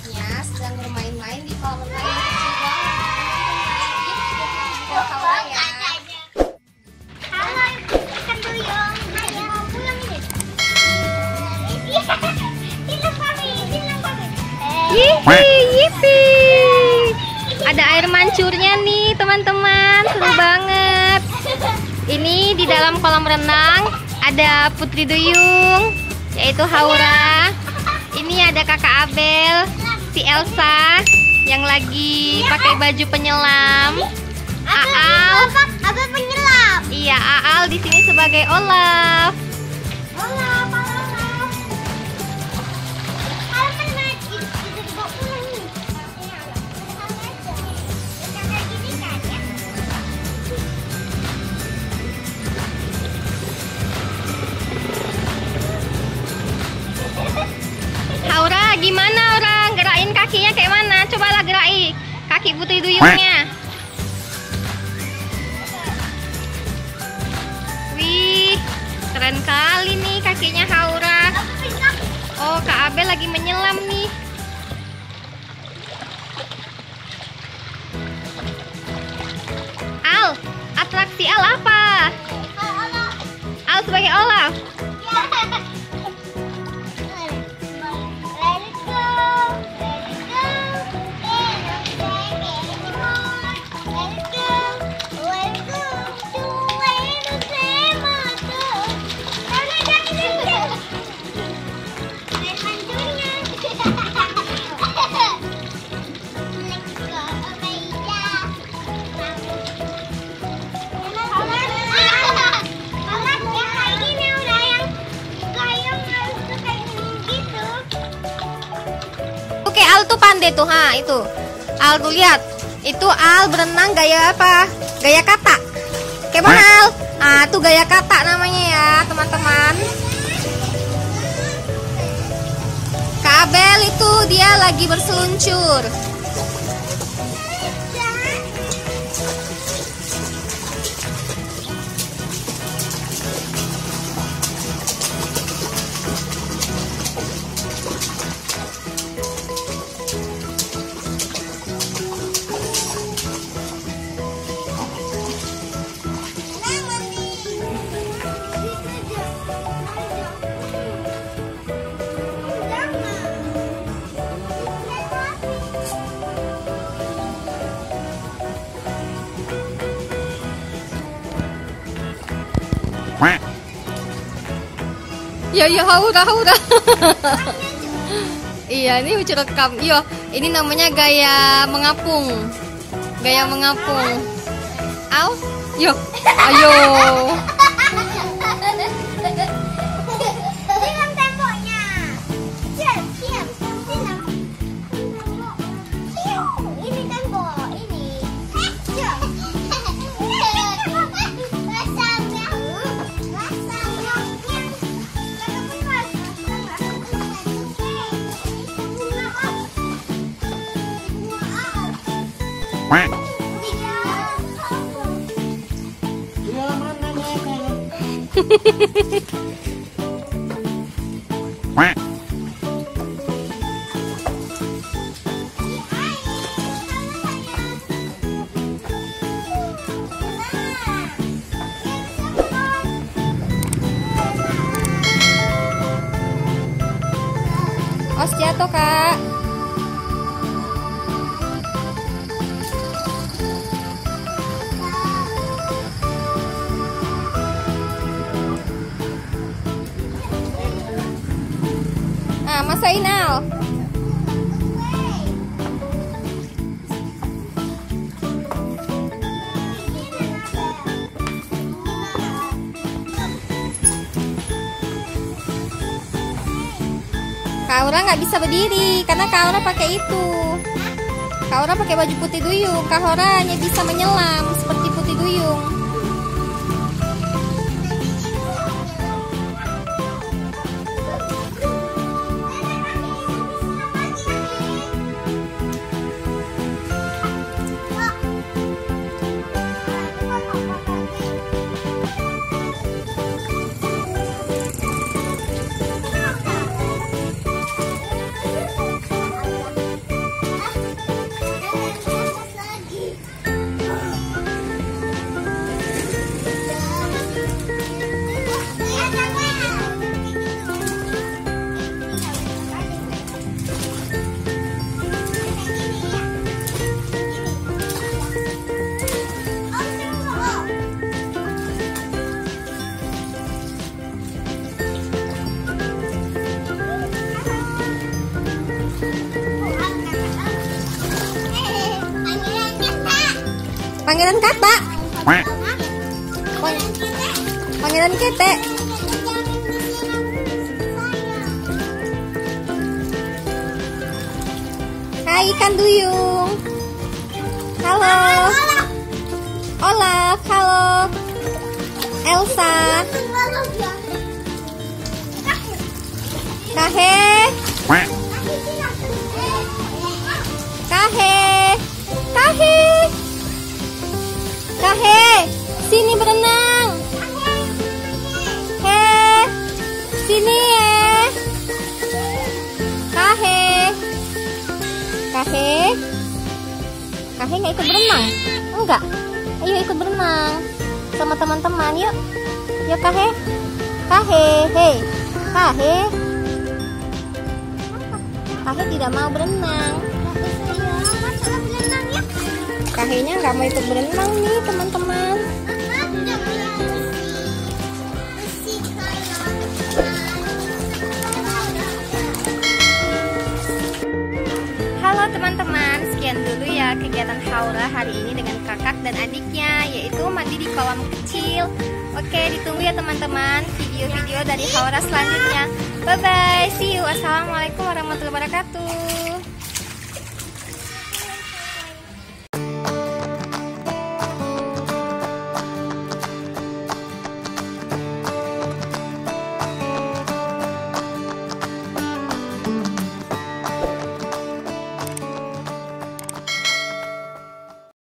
anak-anaknya sedang bermain-main di kolam renang yang kecil banget. Ini juga kita Haura ya. Halo ikan duyung, ayo mau pulang ini. Silang kami. Yipi. Ada air mancurnya nih teman-teman, seru banget. Ini di dalam kolam renang ada Putri Duyung, yaitu Haura. Ini ada kakak Abel, si Elsa yang lagi pakai baju penyelam. Aal, Abel penyelam. iya Aal di sini sebagai Olaf. Olaf. Kalau pernah itu dibawa pulang nih. Kayak gini kan ya. Haura, gimana orang gerakin kakinya kayak mana? Cobalah gerai kaki Putri Duyungnya. Wih, keren kali nih kakinya Haura. Oh, Kak Abel lagi menyelam nih. Al, atraksi Al apa? Al sebagai Olaf. Oke, Al tuh pandai tuh, itu. Al tuh lihat, itu Al berenang gaya apa? Gaya kata. Kayak mana Al? Ah, tuh gaya kata namanya ya, teman-teman. Kak Abel itu dia lagi berseluncur. Ya Haura. Iya, ini lucu rekam. Iya, ini namanya gaya mengapung. Gaya mengapung. Au, yo, ayo. Silang temboknya. Siap. Silang. Ini tembok, ini. Siap. Os jatuh, Kak. Ah, masain Al. Kak Aura nggak bisa berdiri karena Kak Aura pakai itu. Kak Aura pakai baju Putri Duyung. Kak Aura hanya bisa menyelam seperti Putri Duyung. Pangeran kata. Pangeran kete. Hai ikan duyung. Halo. Olaf, halo. Elsa. Kahe. Kahe. Kahe. Kahe. Sini berenang. He. Sini ya. Kahe. Kahe. Kahe nggak ikut berenang? Enggak. Ayo ikut berenang sama teman-teman yuk. Yuk Kahe. Kahe. Hei. Kahe. Kahe tidak mau berenang. Kahenya nggak mau ikut berenang nih teman-teman. Halo teman-teman, sekian dulu ya kegiatan Haura hari ini dengan kakak dan adiknya, yaitu mandi di kolam kecil. Oke, ditunggu ya teman-teman video-video dari Haura selanjutnya. Bye bye, see you. Assalamualaikum warahmatullahi wabarakatuh.